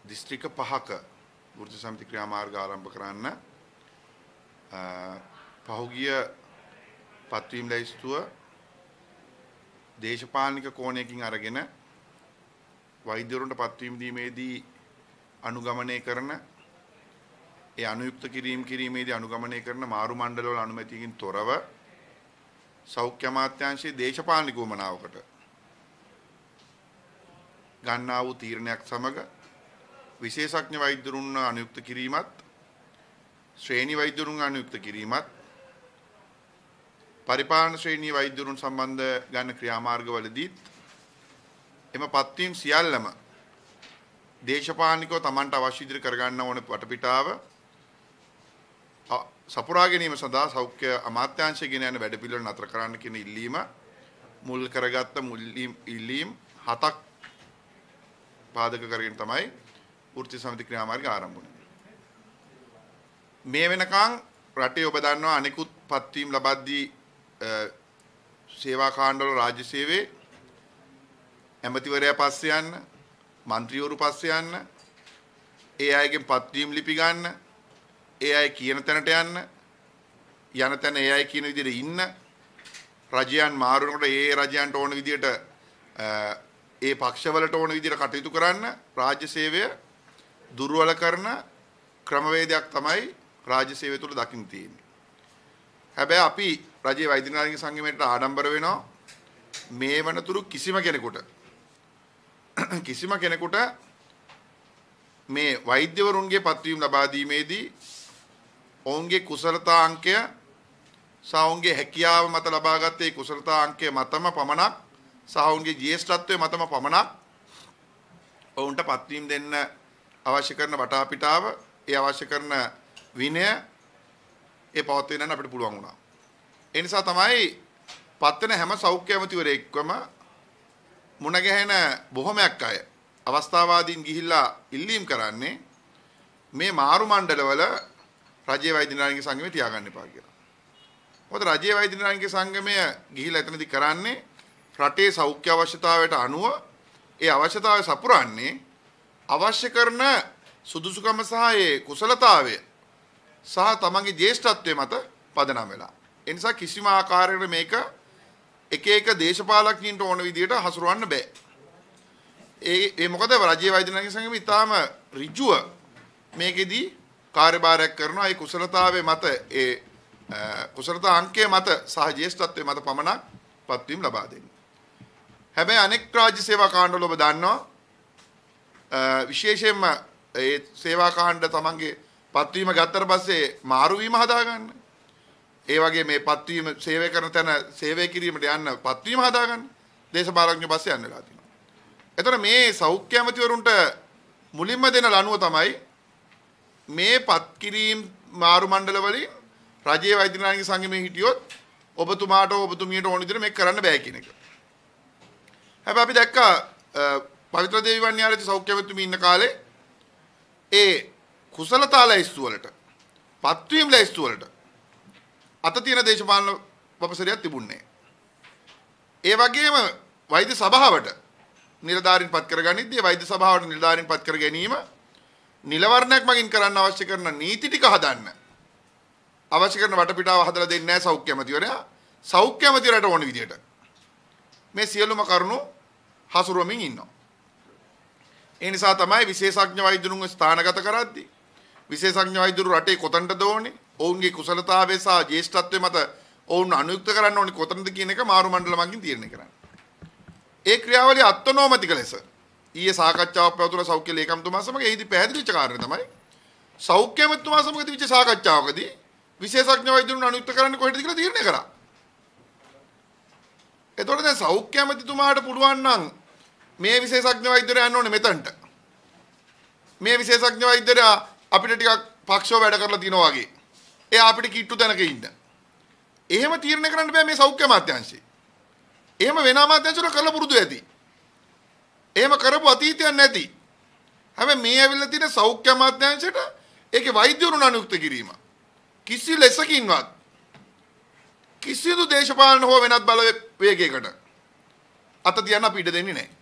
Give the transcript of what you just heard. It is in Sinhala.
දිස්ත්‍රික්ක 5ක වෘත්ති සමිති ක්‍රියාමාර්ග ආරම්භ කරන්න පහුගිය පත්වීම් ලැයිස්තුව දේශපාලනික කෝණයකින් අරගෙන වෛද්‍යවරුන්ට පත්වීම් දීමේදී අනුගමනය කරන ඒ අනුයුක්ත කිරීමේදී අනුගමනය කරන මාරු මණ්ඩලවල අනුමැතියකින් තොරව සෞඛ්‍ය අමාත්‍යාංශයේ දේශපාලනික උවමනාවකට ගන්නා වූ තීරණයක් සමග විශේෂඥ වෛද්‍යවරුන් අනුයුක්ත කිරීමත් ශ්‍රේණි වෛද්‍යවරුන් අනුයුක්ත කිරීමත් පරිපාලන ශ්‍රේණි වෛද්‍යවරුන් සම්බන්ධ ගන්න ක්‍රියාමාර්ගවලදී එම පත්වීම් සියල්ලම දේශපාලනිකව Tamanට අවශ්‍ය ඉදිරි කරගන්න ඕන වටපිටාව සපුරා ගැනීම සඳහා සෞඛ්‍ය අමාත්‍යාංශය ගෙන යන වැඩපිළිවෙල නතර කරන්න කියන ඉල්ලීම මුල් කරගත්ත ඉල්ලීම් 7ක් පාදක කරගෙන තමයි වෘත්ති සමිති ක්‍රියාමාර්ගය ආරම්භ වුණේ. මේ වෙනකන් රටේ ඔබ දන්නවා අනෙකුත් පත්වීම් ලබද්දී සේවා කාණ්ඩවල රාජ්‍ය සේවයේ ඇමතිවරයා පස්සේ යන්න, മന്ത്രിවරු පස්සේ යන්න, ඒ අයගෙන් පත්වීම් ලිපි ගන්න, ඒ අය කියන තැනට යන්න, යන තැන ඒ අය කියන විදිහට ඉන්න, රජයන් මාරු වෙනකොට ඒ රජයන්ට ඕන විදිහට ඒ පක්ෂවලට ඕන විදිහට කටයුතු කරන්න රාජ්‍ය සේවය දුර්වල කරන ක්‍රමවේදයක් තමයි රාජ්‍ය සේවය තුළ දකින්න තියෙන්නේ. හැබැයි අපි රජයේ වෛද්‍ය නායක සංගමයට ආඩම්බර වෙනවා මේ වනතුරු කිසිම කෙනෙකුට මේ වෛද්‍යවරුන්ගේ පත්වීම් ලබා දීමේදී ඔවුන්ගේ කුසලතා අංකය සහ ඔවුන්ගේ හැකියාව මත ලබාගත් ඒ කුසලතා අංකය මතම පමණක් සහ ඔවුන්ගේ ජ්‍යෙෂ්ඨත්වයේ මතම පමණක් ඔවුන්ට පත්වීම් දෙන්න අවශ්‍ය කරන වටාපිටාව ඒ අවශ්‍ය කරන විනය ඒ පවත්වන්න අපිට පුළුවන් වුණා. ඒ නිසා තමයි පත්වන හැම සෞඛ්‍ය ඇමතිවරයෙක්වම මුණ ගැහෙන බොහොමයක් අය අවස්ථාවාදීන් ගිහිල්ලා ඉල්ලීම් කරන්නේ මේ මාරු මණ්ඩලවල රජයේ වෛද්‍ය නායක සංගමය තියාගන්න එපා කියලා. මොකද රජයේ වෛද්‍ය නායක සංගමය ගිහිල්ලා එතනදී කරන්නේ රටේ සෞඛ්‍ය අවශ්‍යතාවයට අනුව ඒ අවශ්‍යතාවය සපුරන්නේ අවශ්‍ය කරන සුදුසුකම සහ ඒ කුසලතාවය සහ තමන්ගේ ජ්‍යෙෂ්ඨත්වයේ මත පදනම් වෙලා. ඒ නිසා කිසිම ආකාරයකට මේක එක එක දේශපාලකයන්ට ඕන විදිහට හසුරවන්න බෑ. ඒ මොකද රජයේ වෛද්‍ය නායක සංගමය ඉතාම ඍජුව මේකෙදී කාර්යභාරයක් කරනවා. ඒ කුසලතාවයේ මත ඒ කුසලතා අංකයේ මත සහ ජ්‍යෙෂ්ඨත්වයේ මත පමණක් පත්වීම් ලබා දෙන්නේ. හැබැයි අනෙක් රාජ්‍ය සේවා කාණ්ඩවල ඔබ දන්නවා විශේෂයෙන්ම ඒ සේවා කාණ්ඩ තමන්ගේ පත්වීම ගත්තට පස්සේ මාරු වීම හදාගන්න. ඒ වගේ මේ පත්වීම සේවය කරන තැන සේවය කිරීමට යන්න පත්වීම හදාගන්න දේශපාලඥයෝ පස්සේ යන්න වෙලා තියෙනවා. එතකොට මේ සෞඛ්‍ය ඇමතිවරුන්ට මුලින්ම දෙන ලනුව තමයි මේ පත් කිරීම මාරු මණ්ඩල වලින් රජයේ වෛද්‍ය නායක සංගමයේ හිටියොත් ඔබතුමාට ඔබතුමියට ඕන විදිහට මේක කරන්න බෑ කියන එක. හැබැයි අපි දැක්කා පවිත්‍ර දේවී වන්‍යාරති සෞඛ්‍ය ඇමතිතුමී ඉන්න කාලේ ඒ කුසලතා ලැයිස්තු වලට පත්වීම් ලැයිස්තු වලට අත තියෙන දේශපාලන වපසරියක් තිබුණේ. ඒ වගේම වෛද්‍ය සභාවට නිලධාරීන් පත් කරගනිද්දී වෛද්‍ය සභාවට නිලධාරීන් පත් කර ගැනීම නිලවරණයක් මගින් කරන්න අවශ්‍ය කරන නීති ටික හදන්න අවශ්‍ය කරන වටපිටාව හදලා දෙන්නේ නැහැ සෞඛ්‍ය ඇමතිවරයා. සෞඛ්‍ය ඇමතිවරයාට ඕන විදිහට මේ සියලුම කරුණු හසුරුවමින් ඉන්නවා. ඒ නිසා තමයි විශේෂඥ වෛද්‍යවරුන්ව ස්ථානගත කරද්දී විශේෂඥ වෛද්‍යවරු රටේ කොතනටද ඕනේ, ඔවුන්ගේ කුසලතාවය සහ ජ්‍යෙෂ්ඨත්වය මත ඔවුන් අනුයුක්ත කරන්න ඕනේ කොතනද කියන එක මාරු මණ්ඩල මගින් තීරණය කරන්නේ. ඒ ක්‍රියාවලිය අත්නෝමතික ලෙස ඊයේ සාකච්ඡාවක් පැවතුණා සෞඛ්‍ය ලේකම්තුමා සමග. එහිදී පැහැදිලි වෙච්ච කාරණය තමයි සෞඛ්‍ය ඇමතිතුමා සමග තිබිච්ච සාකච්ඡාවකදී විශේෂඥ වෛද්‍යවරුන් අනුයුක්ත කරන්න කොහෙටද කියලා තීරණය කරා. එතකොට දැන් සෞඛ්‍ය ඇමතිතුමාට පුළුවන් නම් මේ විශේෂඥ වෛද්‍යවරයා යන්න ඕනේ මෙතනට. මේ විශේෂඥ වෛද්‍යවරයා අපිට ටිකක් පක්ෂව වැඩ කරලා තිනවා වගේ. එයා අපිට කිට්ටු තැනක ඉන්න. එහෙම තීරණය කරන්න බෑ මේ සෞඛ්‍ය අමාත්‍යාංශය. එහෙම වෙන අමාත්‍යාංශවල කරලා පුරුදු ඇති. එහෙම කරපු අතීතයක් නැති. හැබැයි මේ ඇවිල්ලා තියෙන සෞඛ්‍ය අමාත්‍යාංශයට ඒකේ වෛද්‍යවරුන් අනුයුක්ත කිරීම කිසි ලෙසකින්වත් කිසිදු දේශපාලන හෝ වෙනත් බලවේගයකට අත තියන්න අපි ඉඩ දෙන්නේ නැහැ.